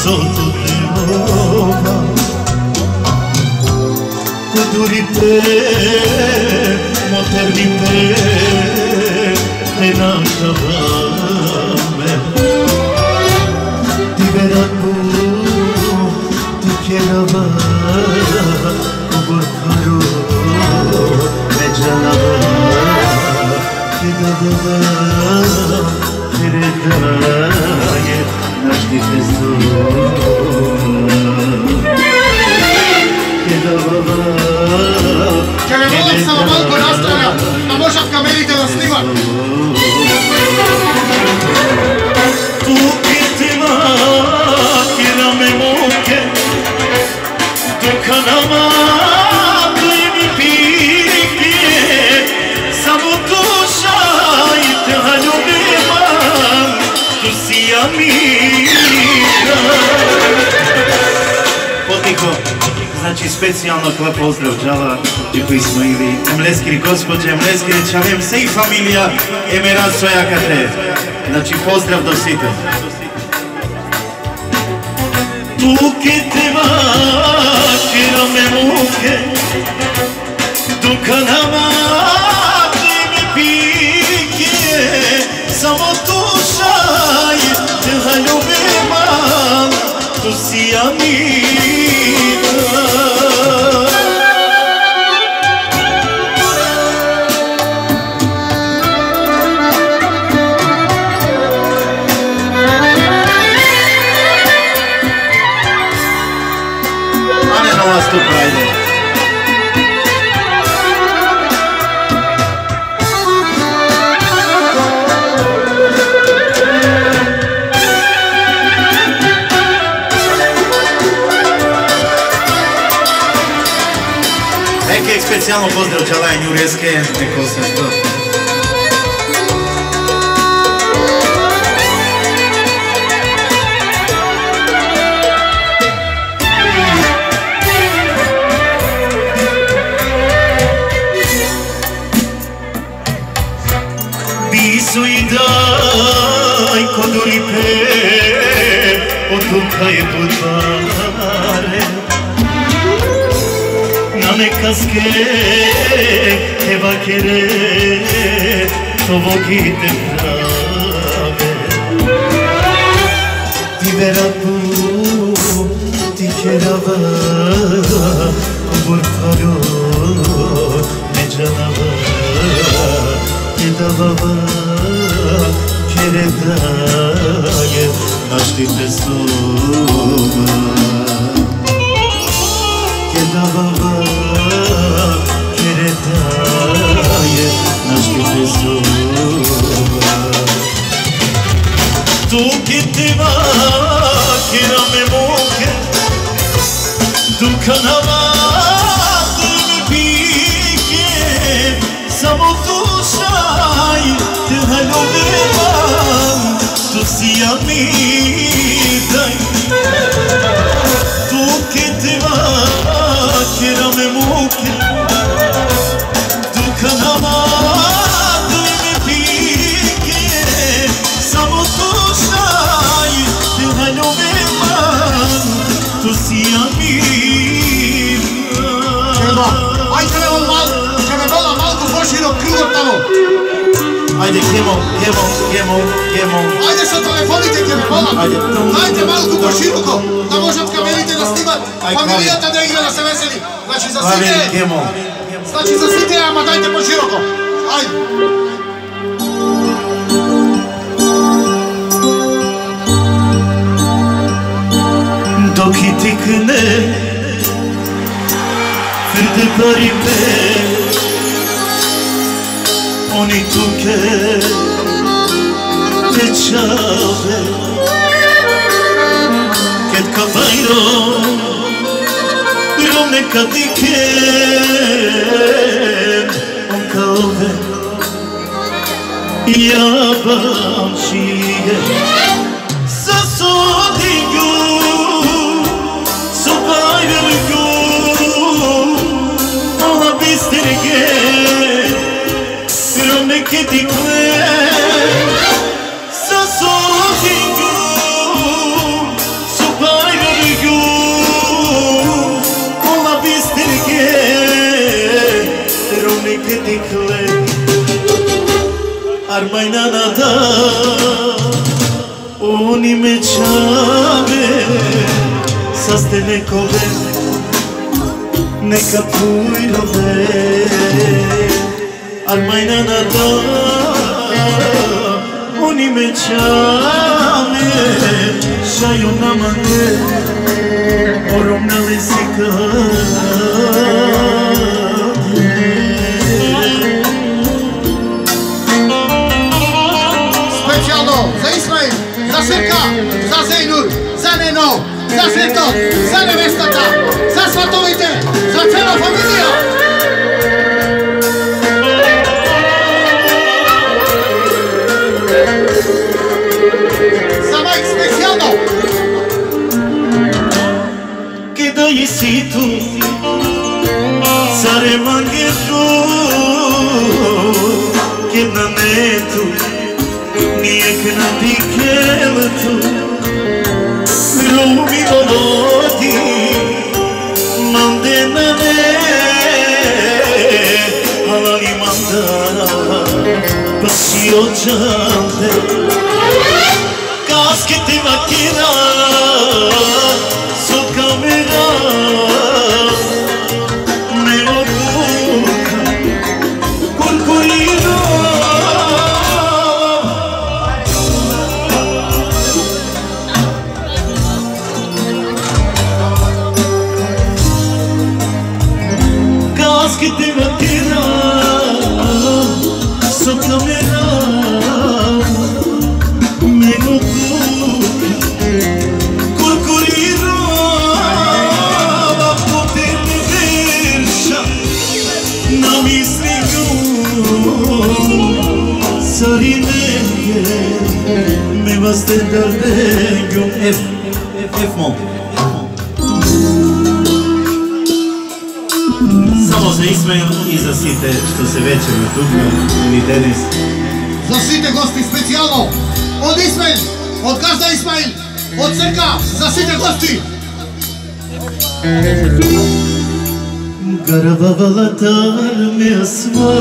sotto di Roma, Kuduri pe, moterni pe, te nakavame, ti veraku, ti kjerava, kubur karo, me janava, ti dadava, tere daje, naš ti festu. Че ме молам само малко настрана, а може в камерите да снимат. Tukiti vakira me moke, dukanama mi pike, samo duša i te haljubimam, tu si amika. Potiho. Znači specijalno kva pozdrav džava koji smo ili Mleskiri gospođe, Mleskiri čavim se i familija Emirat Sojakate. Znači pozdrav do site. Tukite vakira me muke, dukanama mi pike, samo dušaj te haljubimam, tu si amika. Specijalno pozdrav Čalaj Njurjeske, neko se što. Bisu i daj koduri pe, otuka je budvare. Nekaske te vakere to vogite prave, ti veraku ti kjerava kubur karo me janava, te davava kere daje naš ti pesuma, te davava daje naš ti pesuma. Tukiti vakira me muke, dukanama mi pike, samo dušaj te haljubimam, tu si amika. Tukiti vakira me muke, dukanama mi pike, samo dušaj te haljubimam, tu si amika. Ajde me vola malko poširok krugom tamo. Ajde, kemo. Ajde sa telefonite ke me vola. Ajde malko poširoko, da možem kamerite da snimat, familijata da igra da se veseli. Znači za svite, znači za svite, ama dajte poširoko. Ajde. Dok i tikne tvrde paripe, oni tuke te čave, kad kafajro neka dike, on kao ve yabancıya sasodigu sobaygu ona bisterge memleketikle sasodigu sobaygu dikle Armajna da Oni me čave Saste nekove Neka pujlove Armajna da Oni me čave Šaju namane Oromnali si Specijalno za Ismail, za Srka, za Zejnur, za Neno, za Svetot, za nevestata, za svatovite, za cela familija. Za Mike specijalno. Kada jesi tu, care mangetu, kada netu, nijek na dikeletu, ljubi voloti, mande na ne, halali manda, baši očante, kaske ti vakira, so kamera, ne obuka, kurkurira. Kaske ti vakira, so kamera, ne obuka, kurkurira. Me vas de darde F mom. Samo za Ismail i za site što se večer na Dugme ili Denis. Za site gosti specijalno od Ismail, od gazda Ismail, od Srka, za site gosti. Garavavala dar me asma.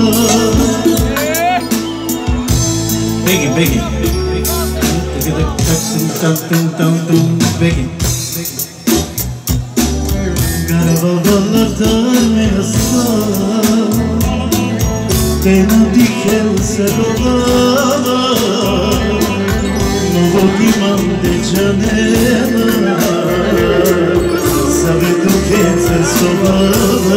Begging. Begging. Garavavala dar me asma. Tena dikel se robava. Novogi mande janela. Sabetu kece sobava.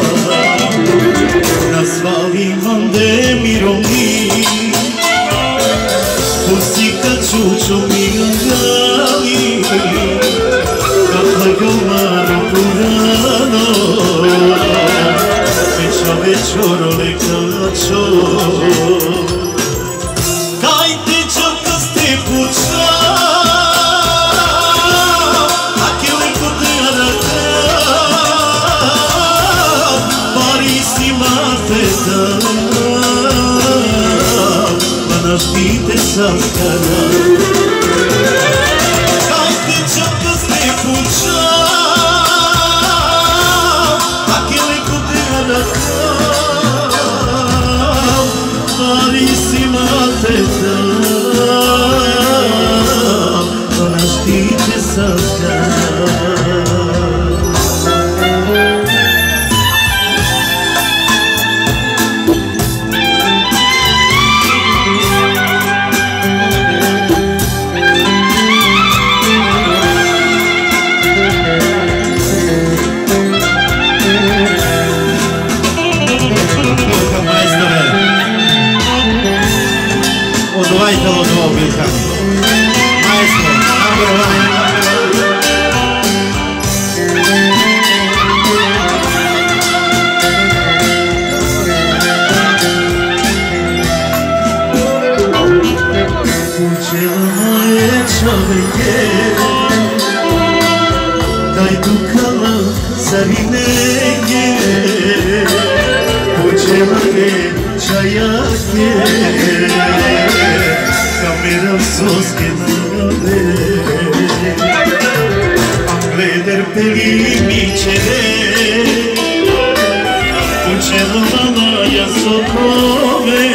Nasvali mande mirovni. Pustika čuču mi gali, kakva gomaro purano, večoro lekačo. Kaj te čaka ste puča, a ke leko te araka, pari si mate da. Naštite saskara Kaj te čaka ste puča A ke leko te araka Pari si mate da Naštite saskara Odvajtelo od ovog bilkami. Maestro, number one. Kućeva moje čoveke, daj dukala zarinege, kućeva je čajake, kamera soske nagade, angleder peli mi čere, kućeva mama ja moja sokove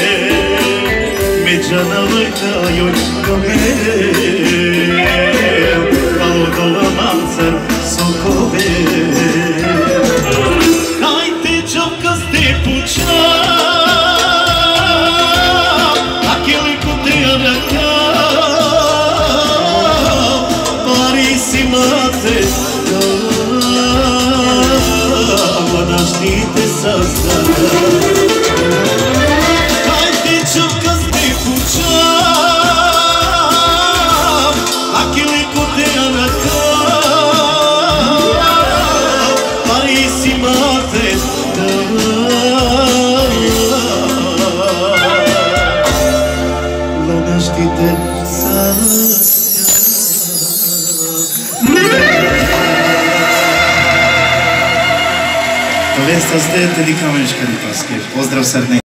Međana vrka joj kome Malo dola mancar sokove Hajte čovka ste puča A keliko te anaka Pari si mate Štite sazdana Hajde čovka ste pučam A keliko te anaka Pari si mate Lana štite Vesta ste dedikamenška Litovske. Pozdrav srdne.